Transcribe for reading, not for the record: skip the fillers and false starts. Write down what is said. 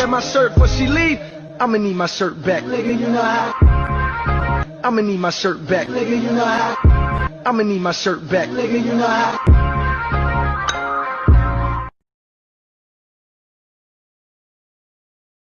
wear my shirt before she leave, I'ma need my shirt back. Nigga, you know how. I'ma need my shirt back. Nigga, you know how. I'ma need my shirt back. Nigga, you know how.